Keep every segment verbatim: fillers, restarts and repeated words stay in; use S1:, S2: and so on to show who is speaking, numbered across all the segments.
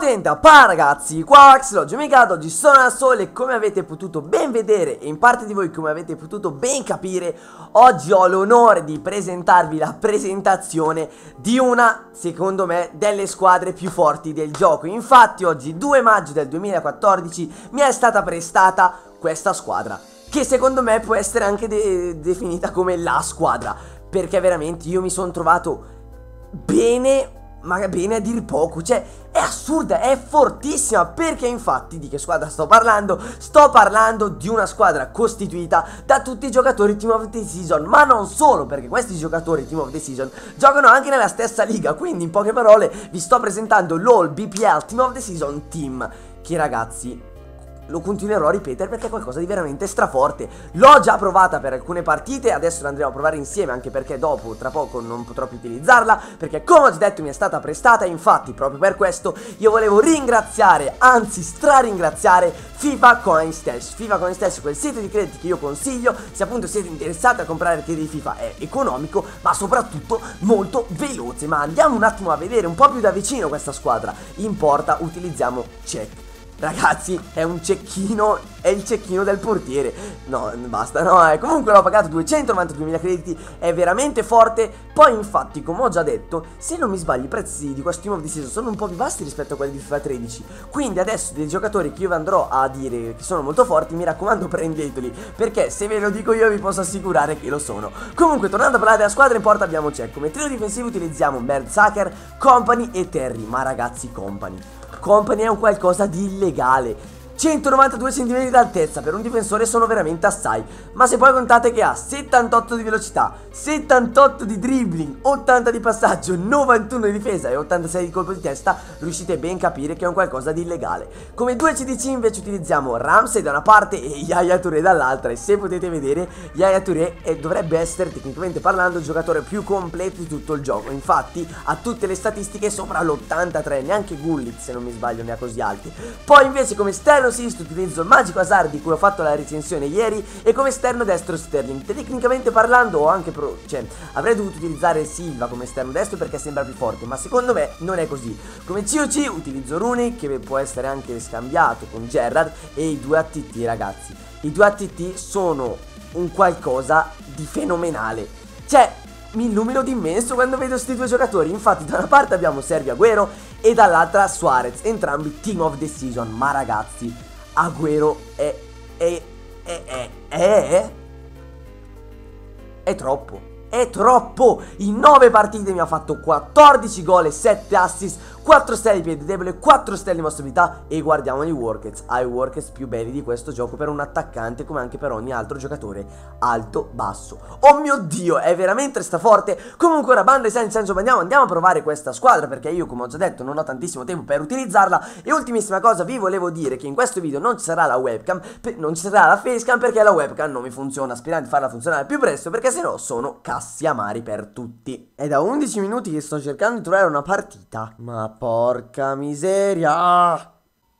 S1: Potente, pa ragazzi, qua Axel, Micato, oggi sono al sole e come avete potuto ben vedere e in parte di voi come avete potuto ben capire, oggi ho l'onore di presentarvi la presentazione di una, secondo me, delle squadre più forti del gioco. Infatti oggi, due maggio del duemilaquattordici, mi è stata prestata questa squadra, che secondo me può essere anche de definita come la squadra, perché veramente io mi sono trovato bene, ma bene a dir poco, cioè è assurda, è fortissima, perché infatti di che squadra sto parlando? Sto parlando di una squadra costituita da tutti i giocatori Team of the Season, ma non solo, perché questi giocatori Team of the Season giocano anche nella stessa liga, quindi in poche parole vi sto presentando l'All B P L Team of the Season Team, che ragazzi lo continuerò a ripetere perché è qualcosa di veramente straforte. L'ho già provata per alcune partite, adesso la andremo a provare insieme, anche perché dopo, tra poco, non potrò più utilizzarla, perché come ho già detto mi è stata prestata. Infatti proprio per questo io volevo ringraziare, anzi straringraziare FIFA Coin Stash. FIFA Coin Stash è quel sito di crediti che io consiglio se appunto siete interessati a comprare crediti di FIFA. È economico ma soprattutto molto veloce. Ma andiamo un attimo a vedere un po' più da vicino questa squadra. In porta utilizziamo Check. Ragazzi, è un cecchino, è il cecchino del portiere. No, basta, no, eh. Comunque l'ho pagato duecentonovantaduemila crediti, è veramente forte. Poi infatti, come ho già detto, se non mi sbaglio i prezzi di questo Team of the Season sono un po' più bassi rispetto a quelli di FIFA tredici. Quindi adesso dei giocatori che io andrò a dire che sono molto forti, mi raccomando prendeteli, perché se ve lo dico io vi posso assicurare che lo sono. Comunque, tornando a parlare della squadra, in porta abbiamo Check. Come trio difensivo utilizziamo Mertesacker, Kompany e Terry. Ma ragazzi, Kompany Kompany è un qualcosa di illegale. centonovantadue centimetri d'altezza per un difensore sono veramente assai, ma se poi contate che ha settantotto di velocità, settantotto di dribbling, ottanta di passaggio, novantuno di difesa e ottantasei di colpo di testa, riuscite ben a capire che è un qualcosa di illegale. Come due C D C invece utilizziamo Ramsey da una parte e Yaya Touré dall'altra, e se potete vedere Yaya Touré è, dovrebbe essere tecnicamente parlando il giocatore più completo di tutto il gioco. Infatti ha tutte le statistiche sopra l'ottantatré, neanche Gullit se non mi sbaglio ne ha così alti. Poi invece come esterno sinistro utilizzo il Magico Hazard, di cui ho fatto la recensione ieri, e come esterno destro Sterling. Tecnicamente parlando ho anche pro cioè avrei dovuto utilizzare Silva come esterno destro perché sembra più forte, ma secondo me non è così. Come C O C utilizzo Rooney, che può essere anche scambiato con Gerrard, e i due A T T ragazzi. I due A T T sono un qualcosa di fenomenale, cioè mi illumino d'immenso quando vedo questi due giocatori. Infatti da una parte abbiamo Sergio Aguero e dall'altra Suarez, entrambi Team of the Season. Ma ragazzi, Aguero è è è è è è troppo, è troppo. In nove partite mi ha fatto quattordici gol e sette assist, quattro stelle di piede debole, quattro stelle di mostrabilità, e guardiamo i workets. Ha i workets più belli di questo gioco per un attaccante, come anche per ogni altro giocatore alto, basso. Oh mio Dio, è veramente straforte. Comunque ora, banda e senza senso, andiamo, andiamo a provare questa squadra, perché io, come ho già detto, non ho tantissimo tempo per utilizzarla. E ultimissima cosa, vi volevo dire che in questo video non ci sarà la webcam, non ci sarà la facecam, perché la webcam non mi funziona. Sperando di farla funzionare più presto, perché sennò sono cassi amari per tutti. È da undici minuti che sto cercando di trovare una partita, ma porca miseria.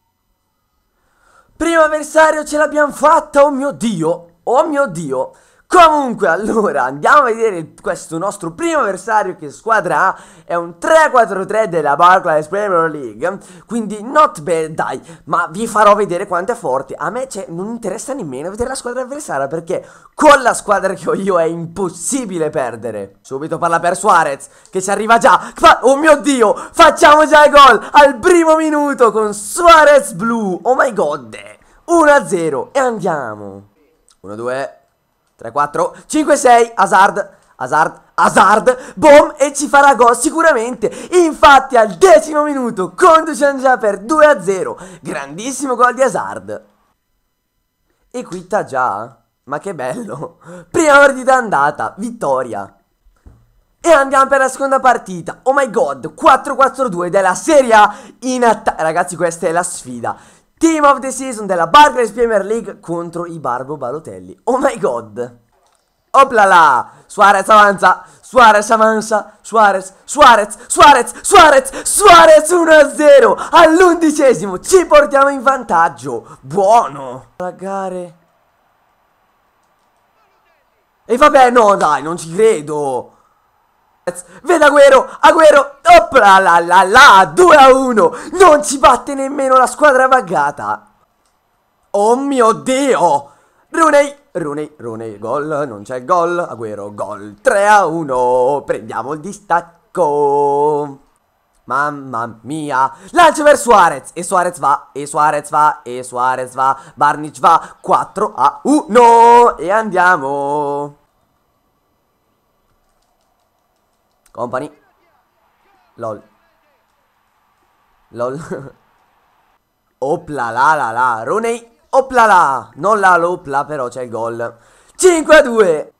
S1: Primo avversario ce l'abbiamo fatta, oh mio Dio, oh mio Dio. Comunque, allora, andiamo a vedere il, questo nostro primo avversario. Che squadra ha? È un tre quattro tre della Barclays Premier League, quindi not bad, dai. Ma vi farò vedere quanto è forte. A me cioè, non interessa nemmeno vedere la squadra avversaria, perché con la squadra che ho io è impossibile perdere. Subito parla per Suarez, che ci arriva già. Fa oh mio Dio, facciamo già il gol al primo minuto con Suarez blu. Oh my god, uno a zero. E andiamo. uno due tre quattro cinque sei, Hazard, Hazard, Hazard, boom, e ci farà gol sicuramente. Infatti al decimo minuto conduciamo già per due a zero. Grandissimo gol di Hazard. E quitta già. Ma che bello. Prima partita andata, vittoria. E andiamo per la seconda partita. Oh my god, quattro quattro due della Serie A in attacco. Ragazzi, questa è la sfida. Team of the Season della Barclays Premier League contro i Barbo Balotelli. Oh my god. Oplala. Suarez avanza. Suarez avanza. Suarez. Suarez. Suarez. Suarez. Suarez uno a zero. All'undicesimo ci portiamo in vantaggio. Buono. Laggare. E vabbè, no dai, non ci credo. Vede Agüero, Agüero, opla la la la, due a uno, non ci batte nemmeno la squadra buggata. Oh mio Dio, Rooney, Rooney, Rooney, gol, non c'è il gol, Agüero, gol, tre a uno, prendiamo il distacco. Mamma mia, lancio per Suarez, e Suarez va, e Suarez va, e Suarez va, Barnic va, quattro a uno, e andiamo. Company. Lol. Lol. Opla la la la. Rooney. Opla la. Non la l'opla, però c'è il gol. cinque a due.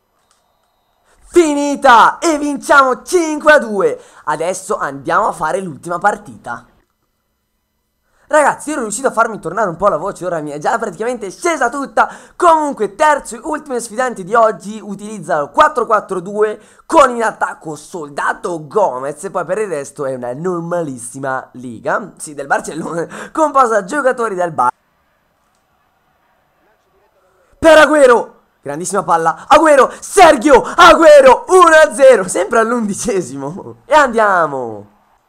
S1: Finita. E vinciamo cinque a due. Adesso andiamo a fare l'ultima partita. Ragazzi, ero riuscito a farmi tornare un po' la voce, ora mi è già praticamente scesa tutta. Comunque, terzo e ultimo sfidante di oggi utilizza il quattro quattro due con in attacco Soldato Gomez. E poi per il resto è una normalissima liga, sì, del Barcellona, composta da giocatori del Bar. Per Agüero, grandissima palla, Agüero, Sergio Agüero, uno a zero, sempre all'undicesimo. E andiamo.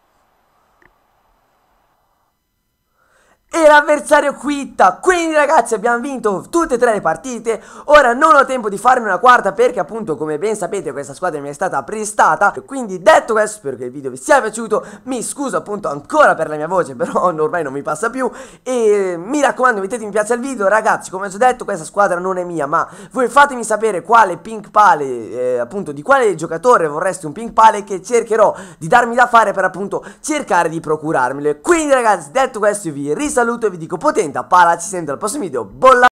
S1: E l'avversario quitta. Quindi ragazzi abbiamo vinto tutte e tre le partite. Ora non ho tempo di farne una quarta perché appunto come ben sapete questa squadra mi è stata prestata. Quindi detto questo, spero che il video vi sia piaciuto. Mi scuso appunto ancora per la mia voce, però ormai non mi passa più. E mi raccomando mettete mi piace al video. Ragazzi, come ho già detto, questa squadra non è mia, ma voi fatemi sapere quale pink pale, eh, appunto di quale giocatore vorreste un pink pale, che cercherò di darmi da fare per appunto cercare di procurarmelo. Quindi ragazzi, detto questo, io vi risaluto e vi dico potente pala, ci sento al prossimo video. Bolla!